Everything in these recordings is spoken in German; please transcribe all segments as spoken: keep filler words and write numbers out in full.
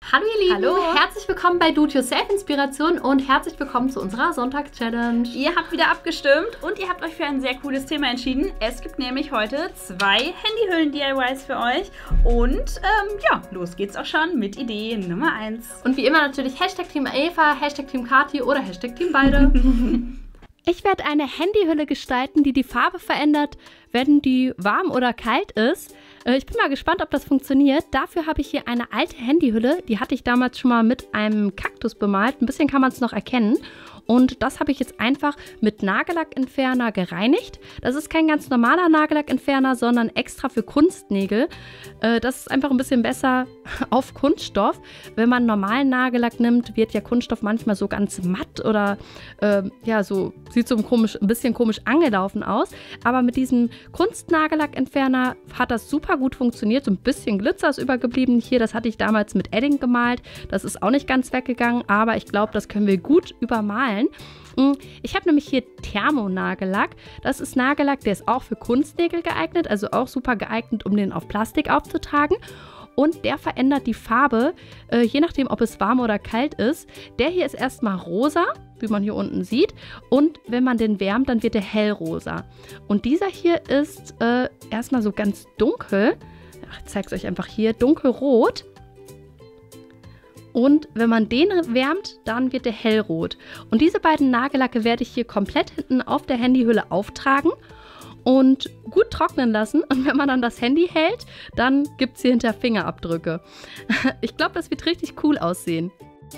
Hallo ihr Lieben, Hallo. Herzlich willkommen bei Do-It-Yourself-Inspiration und herzlich willkommen zu unserer Sonntagschallenge. Ihr habt wieder abgestimmt und ihr habt euch für ein sehr cooles Thema entschieden. Es gibt nämlich heute zwei Handyhüllen-D I Ys für euch und ähm, ja, los geht's auch schon mit Idee Nummer eins. Und wie immer natürlich Hashtag Team Eva, Hashtag Team Kati oder Hashtag Team beide. Ich werde eine Handyhülle gestalten, die die Farbe verändert, wenn die warm oder kalt ist. Ich bin mal gespannt, ob das funktioniert. Dafür habe ich hier eine alte Handyhülle. Die hatte ich damals schon mal mit einem Kaktus bemalt. Ein bisschen kann man es noch erkennen. Und das habe ich jetzt einfach mit Nagellackentferner gereinigt. Das ist kein ganz normaler Nagellackentferner, sondern extra für Kunstnägel. Das ist einfach ein bisschen besser auf Kunststoff. Wenn man normalen Nagellack nimmt, wird ja Kunststoff manchmal so ganz matt oder äh, ja, so sieht so ein, komisch, ein bisschen komisch angelaufen aus. Aber mit diesem Kunstnagellackentferner hat das super gut funktioniert. So ein bisschen Glitzer ist übergeblieben hier. Das hatte ich damals mit Edding gemalt. Das ist auch nicht ganz weggegangen, aber ich glaube, das können wir gut übermalen. Ich habe nämlich hier Thermonagellack. Das ist Nagellack, der ist auch für Kunstnägel geeignet, also auch super geeignet, um den auf Plastik aufzutragen. Und der verändert die Farbe, äh, je nachdem, ob es warm oder kalt ist. Der hier ist erstmal rosa, wie man hier unten sieht. Und wenn man den wärmt, dann wird der hellrosa. Und dieser hier ist äh, erstmal so ganz dunkel. Ach, ich zeige es euch einfach hier, dunkelrot. Und wenn man den wärmt, dann wird der hellrot. Und diese beiden Nagellacke werde ich hier komplett hinten auf der Handyhülle auftragen und gut trocknen lassen. Und wenn man dann das Handy hält, dann gibt es hier hinter Fingerabdrücke. Ich glaube, das wird richtig cool aussehen.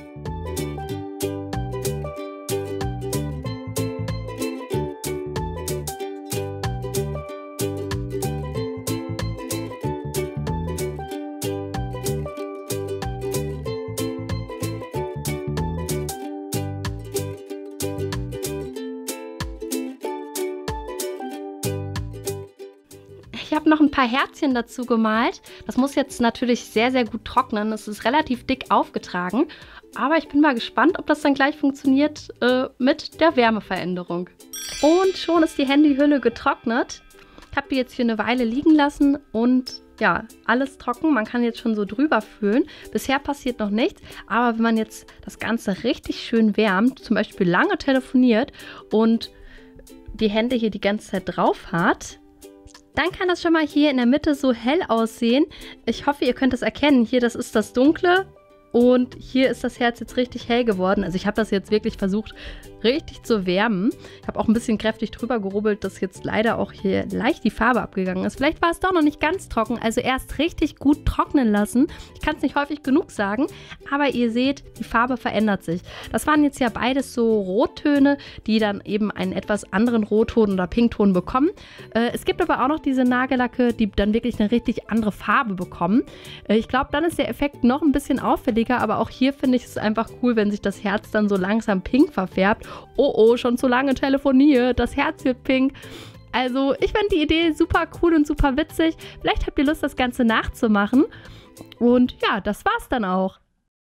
Ich habe noch ein paar Herzchen dazu gemalt. Das muss jetzt natürlich sehr, sehr gut trocknen. Es ist relativ dick aufgetragen. Aber ich bin mal gespannt, ob das dann gleich funktioniert äh, mit der Wärmeveränderung. Und schon ist die Handyhülle getrocknet. Ich habe die jetzt hier eine Weile liegen lassen und ja, alles trocken. Man kann jetzt schon so drüber fühlen. Bisher passiert noch nichts. Aber wenn man jetzt das Ganze richtig schön wärmt, zum Beispiel lange telefoniert und die Hände hier die ganze Zeit drauf hat, dann kann das schon mal hier in der Mitte so hell aussehen. Ich hoffe, ihr könnt das erkennen. Hier, das ist das Dunkle und hier ist das Herz jetzt richtig hell geworden. Also ich habe das jetzt wirklich versucht, richtig zu wärmen. Ich habe auch ein bisschen kräftig drüber gerubbelt, dass jetzt leider auch hier leicht die Farbe abgegangen ist. Vielleicht war es doch noch nicht ganz trocken, also erst richtig gut trocknen lassen. Ich kann es nicht häufig genug sagen, aber ihr seht, die Farbe verändert sich. Das waren jetzt ja beides so Rottöne, die dann eben einen etwas anderen Rotton oder Pinkton bekommen. Äh, es gibt aber auch noch diese Nagellacke, die dann wirklich eine richtig andere Farbe bekommen. Äh, ich glaube, dann ist der Effekt noch ein bisschen auffälliger, aber auch hier finde ich es einfach cool, wenn sich das Herz dann so langsam pink verfärbt. Oh oh, schon zu lange telefoniert, das Herz wird pink. Also ich fand die Idee super cool und super witzig. Vielleicht habt ihr Lust, das Ganze nachzumachen. Und ja, das war's dann auch.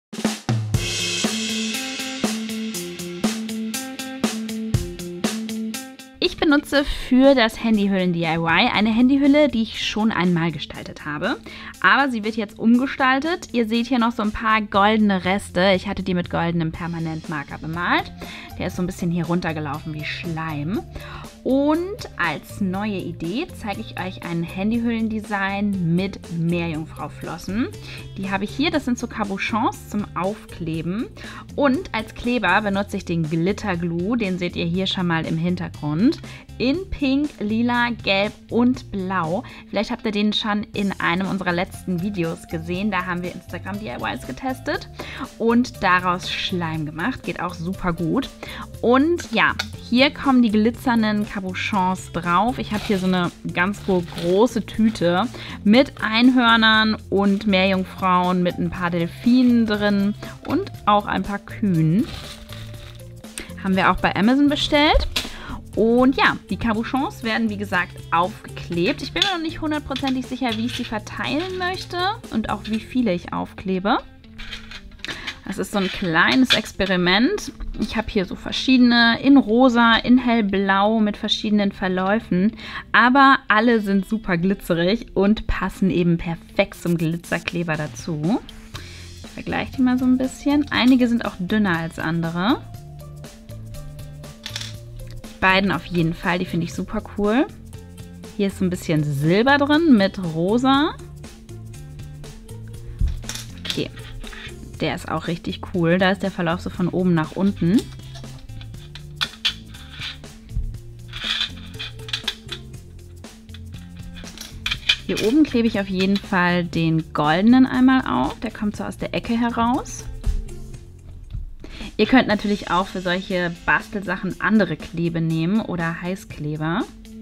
Ich benutze für das Handyhüllen-D I Y eine Handyhülle, die ich schon einmal gestaltet habe. Aber sie wird jetzt umgestaltet. Ihr seht hier noch so ein paar goldene Reste. Ich hatte die mit goldenem Permanentmarker bemalt. Der ist so ein bisschen hier runtergelaufen wie Schleim. Und als neue Idee zeige ich euch ein Handyhüllendesign mit Meerjungfrauflossen. Die habe ich hier, das sind so Cabochons zum Aufkleben. Und als Kleber benutze ich den Glitterglue, den seht ihr hier schon mal im Hintergrund. In Pink, Lila, Gelb und Blau. Vielleicht habt ihr den schon in einem unserer letzten Videos gesehen. Da haben wir Instagram-D I Ys getestet und daraus Schleim gemacht. Geht auch super gut. Und ja, hier kommen die glitzernden Cabochons drauf. Ich habe hier so eine ganz große Tüte mit Einhörnern und Meerjungfrauen, mit ein paar Delfinen drin und auch ein paar Kühen. Haben wir auch bei Amazon bestellt. Und ja, die Cabochons werden wie gesagt aufgeklebt. Ich bin mir noch nicht hundertprozentig sicher, wie ich sie verteilen möchte und auch wie viele ich aufklebe. Das ist so ein kleines Experiment. Ich habe hier so verschiedene in rosa, in hellblau mit verschiedenen Verläufen. Aber alle sind super glitzerig und passen eben perfekt zum Glitzerkleber dazu. Ich vergleiche die mal so ein bisschen. Einige sind auch dünner als andere. Die beiden auf jeden Fall, die finde ich super cool. Hier ist so ein bisschen Silber drin mit Rosa. Okay, der ist auch richtig cool. Da ist der Verlauf so von oben nach unten. Hier oben klebe ich auf jeden Fall den goldenen einmal auf. Der kommt so aus der Ecke heraus. Ihr könnt natürlich auch für solche Bastelsachen andere Klebe nehmen oder Heißkleber.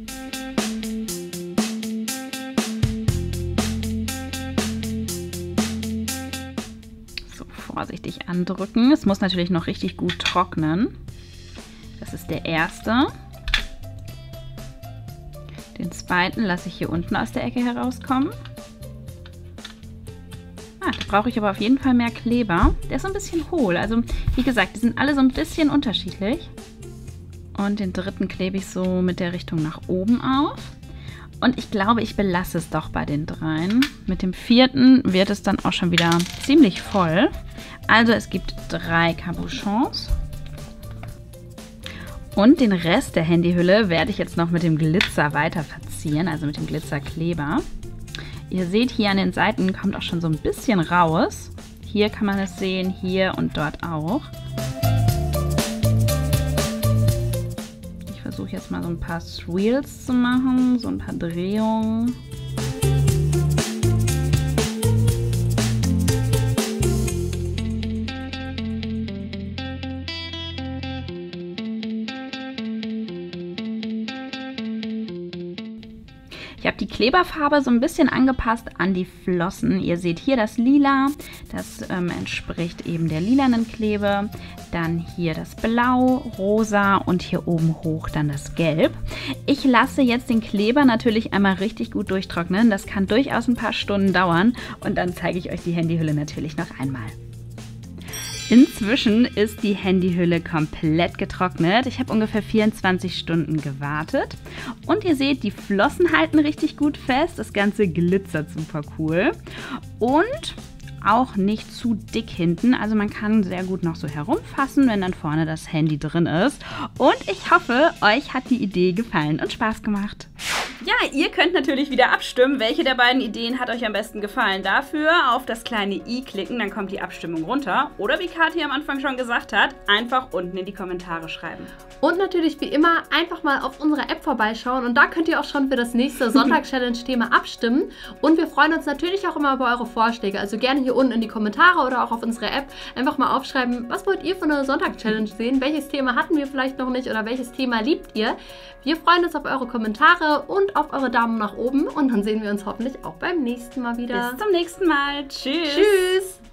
So, vorsichtig andrücken. Es muss natürlich noch richtig gut trocknen. Das ist der erste. Den zweiten lasse ich hier unten aus der Ecke herauskommen. Ah, da brauche ich aber auf jeden Fall mehr Kleber. Der ist so ein bisschen hohl. Also wie gesagt, die sind alle so ein bisschen unterschiedlich. Und den dritten klebe ich so mit der Richtung nach oben auf. Und ich glaube, ich belasse es doch bei den dreien. Mit dem vierten wird es dann auch schon wieder ziemlich voll. Also es gibt drei Cabochons. Und den Rest der Handyhülle werde ich jetzt noch mit dem Glitzer weiter verzieren, also mit dem Glitzerkleber. Ihr seht, hier an den Seiten kommt auch schon so ein bisschen raus. Hier kann man es sehen, hier und dort auch. Ich versuche jetzt mal so ein paar Swirls zu machen, so ein paar Drehungen. Ich habe die Kleberfarbe so ein bisschen angepasst an die Flossen. Ihr seht hier das Lila, das ähm, entspricht eben der lilanen Klebe. Dann hier das Blau, Rosa und hier oben hoch dann das Gelb. Ich lasse jetzt den Kleber natürlich einmal richtig gut durchtrocknen. Das kann durchaus ein paar Stunden dauern und dann zeige ich euch die Handyhülle natürlich noch einmal. Inzwischen ist die Handyhülle komplett getrocknet. Ich habe ungefähr vierundzwanzig Stunden gewartet. Und ihr seht, die Flossen halten richtig gut fest. Das Ganze glitzert super cool. Und auch nicht zu dick hinten. Also man kann sehr gut noch so herumfassen, wenn dann vorne das Handy drin ist. Und ich hoffe, euch hat die Idee gefallen und Spaß gemacht. Ja, ihr könnt natürlich wieder abstimmen, welche der beiden Ideen hat euch am besten gefallen. Dafür auf das kleine i klicken, dann kommt die Abstimmung runter. Oder wie Kathi am Anfang schon gesagt hat, einfach unten in die Kommentare schreiben. Und natürlich wie immer einfach mal auf unserer App vorbeischauen und da könnt ihr auch schon für das nächste Sonntag-Challenge-Thema abstimmen. Und wir freuen uns natürlich auch immer über eure Vorschläge. Also gerne hier unten in die Kommentare oder auch auf unserer App einfach mal aufschreiben, was wollt ihr für eine Sonntag-Challenge sehen? Welches Thema hatten wir vielleicht noch nicht oder welches Thema liebt ihr? Wir freuen uns auf eure Kommentare und auf eure Daumen nach oben und dann sehen wir uns hoffentlich auch beim nächsten Mal wieder. Bis zum nächsten Mal. Tschüss. Tschüss.